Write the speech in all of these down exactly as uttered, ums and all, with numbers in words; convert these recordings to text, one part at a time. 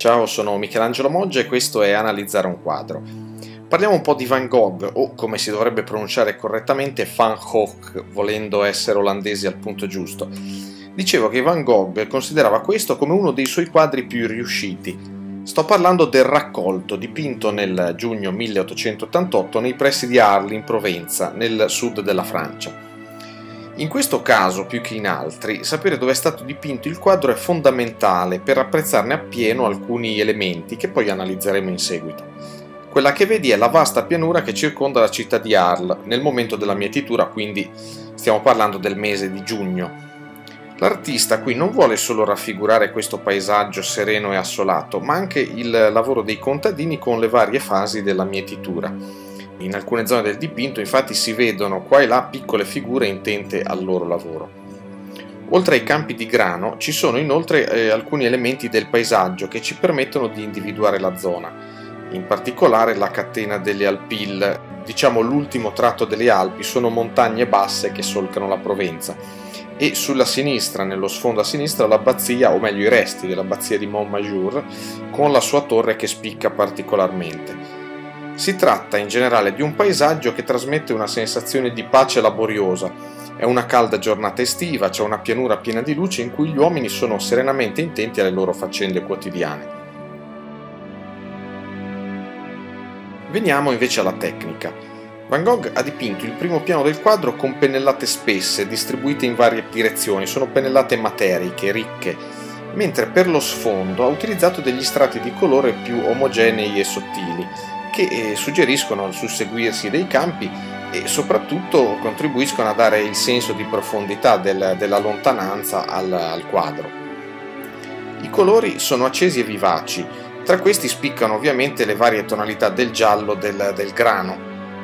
Ciao, sono Michelangelo Moggia e questo è Analizzare un quadro. Parliamo un po' di Van Gogh, o come si dovrebbe pronunciare correttamente, Van Gogh, volendo essere olandesi al punto giusto. Dicevo che Van Gogh considerava questo come uno dei suoi quadri più riusciti. Sto parlando del Raccolto, dipinto nel giugno milleottocentottantotto nei pressi di Arles, in Provenza, nel sud della Francia. In questo caso, più che in altri, sapere dove è stato dipinto il quadro è fondamentale per apprezzarne appieno alcuni elementi che poi analizzeremo in seguito. Quella che vedi è la vasta pianura che circonda la città di Arles, nel momento della mietitura, quindi stiamo parlando del mese di giugno. L'artista qui non vuole solo raffigurare questo paesaggio sereno e assolato, ma anche il lavoro dei contadini con le varie fasi della mietitura. In alcune zone del dipinto infatti si vedono qua e là piccole figure intente al loro lavoro. Oltre ai campi di grano ci sono inoltre eh, alcuni elementi del paesaggio che ci permettono di individuare la zona, in particolare la catena delle Alpilles, diciamo l'ultimo tratto delle Alpi, sono montagne basse che solcano la Provenza, e sulla sinistra, nello sfondo a sinistra, l'abbazia, o meglio i resti dell'abbazia di Montmajour, con la sua torre che spicca particolarmente. Si tratta in generale di un paesaggio che trasmette una sensazione di pace laboriosa. È una calda giornata estiva, c'è una pianura piena di luce in cui gli uomini sono serenamente intenti alle loro faccende quotidiane. Veniamo invece alla tecnica. Van Gogh ha dipinto il primo piano del quadro con pennellate spesse, distribuite in varie direzioni, sono pennellate materiche, ricche, mentre per lo sfondo ha utilizzato degli strati di colore più omogenei e sottili, che suggeriscono il susseguirsi dei campi e soprattutto contribuiscono a dare il senso di profondità del, della lontananza al, al quadro. I colori sono accesi e vivaci, tra questi spiccano ovviamente le varie tonalità del giallo del, del grano.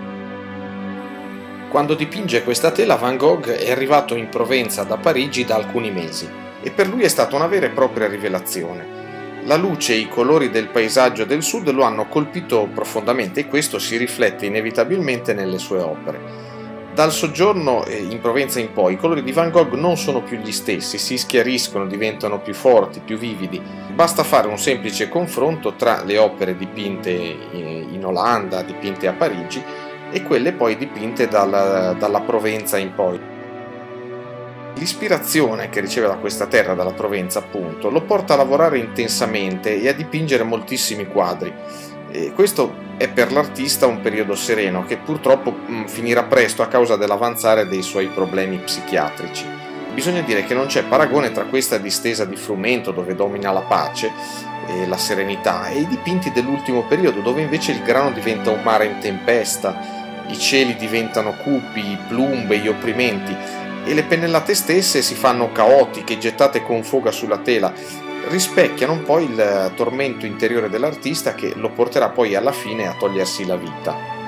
Quando dipinge questa tela Van Gogh è arrivato in Provenza da Parigi da alcuni mesi e per lui è stata una vera e propria rivelazione. La luce e i colori del paesaggio del sud lo hanno colpito profondamente e questo si riflette inevitabilmente nelle sue opere. Dal soggiorno in Provenza in poi i colori di Van Gogh non sono più gli stessi, si schiariscono, diventano più forti, più vividi. Basta fare un semplice confronto tra le opere dipinte in Olanda, dipinte a Parigi, e quelle poi dipinte dalla, dalla Provenza in poi. L'ispirazione che riceve da questa terra, dalla Provenza appunto, lo porta a lavorare intensamente e a dipingere moltissimi quadri. E questo è per l'artista un periodo sereno che purtroppo mh, finirà presto a causa dell'avanzare dei suoi problemi psichiatrici. Bisogna dire che non c'è paragone tra questa distesa di frumento dove domina la pace e la serenità e i dipinti dell'ultimo periodo dove invece il grano diventa un mare in tempesta, i cieli diventano cupi, plumbei, opprimenti, e le pennellate stesse si fanno caotiche, gettate con foga sulla tela, rispecchiano un po' il tormento interiore dell'artista che lo porterà poi alla fine a togliersi la vita.